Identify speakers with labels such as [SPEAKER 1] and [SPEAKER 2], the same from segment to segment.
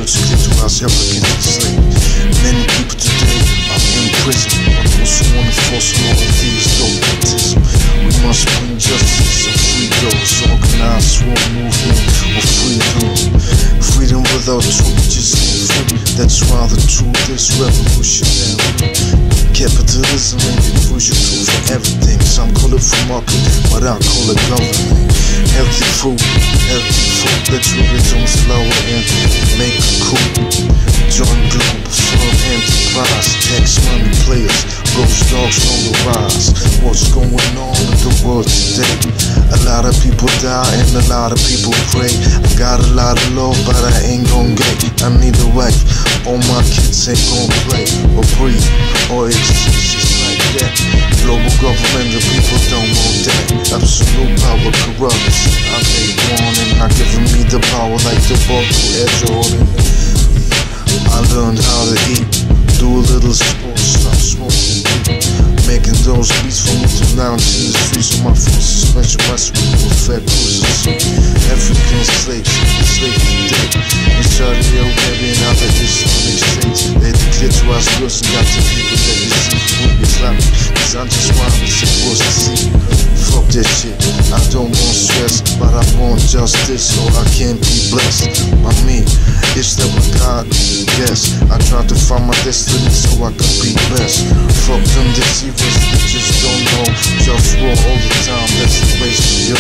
[SPEAKER 1] it's clear to us, help against the slave. Many people today are in prison, but those who want to force on all of these dogmatism. We must bring justice and free those, organized swarm movement of freedom. Freedom without truth just ain't free. That's why the truth is revolutionary. Capitalism ain't the crucial tool for everything. Some call it free market, but I call it government. Healthy food, let your rhythms lower and make it cool. Join Globalfirm enterprise, tax money players, GhostDogz on the rise. What's going on in the world today? A lot of people die and a lot of people pray. I got a lot of love, but I ain't gon' get. I need a wife, all my kids ain't gon' play or breathe or exist just like that. Global government, the people don't want that. Absolute power corrupts. I made warning, not giving me the power like the bug to Edge Jordan. I learned how to eat, do a little sports, stop smoking, making those beats for me to lounge in the streets with my full suspension, my sweet with fat cruisers. African slaves, slave today, in Saudi Arabia and other Islamic states. They declare to us girls and got the people that they see for Islamic. Cause I'm just what I'm supposed to see. Fuck that shit, I don't want stress, but I want justice so I can be blessed by me. It's that what God guess. I try to find my destiny so I can be best. Fuck them deceivers that just don't know. JustWar all the time, that's the place for you.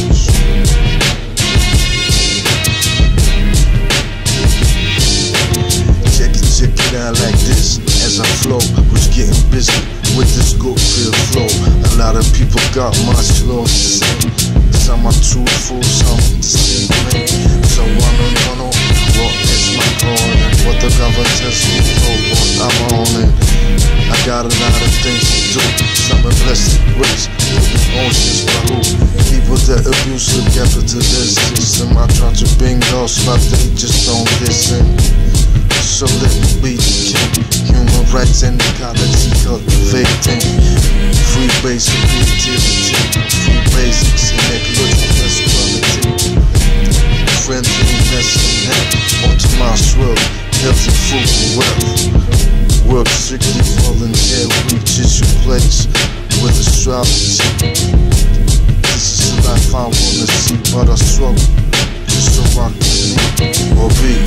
[SPEAKER 1] Check it out like this as I flow. Was getting busy with this good feel flow. A lot of people got much love to say. Some are truthful, some deceiving. So I don't know what is my calling, what the government tells me know what I'm on it. I got a lot of things to do. Some are blessed ways, oceans by who? People that abuse the capitalist system. I try to bring those, but they just don't listen. So let me be the king. Human rights and ecology cultivating. Free basic creativity, free basics and ecological equality. Friendliness and health, optimized world, healthy food and wealth. Work strictly volunteer, reaches your place with astrology. This is the life I wanna see, but I struggle just so I can live or be.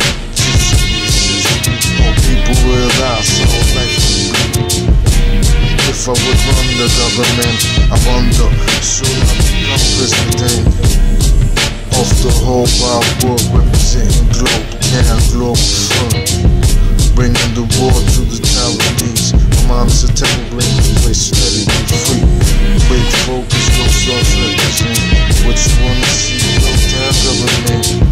[SPEAKER 1] More people realize all life is good. If I would run the government, I wonder, should I become president of the whole wide world, representing Globetown, Globalfirm, bringing the war to the Taiwanese. My mom's a terrible place, let it be free. Big focus, GhostDogz represent. What you wanna see, Globetown government.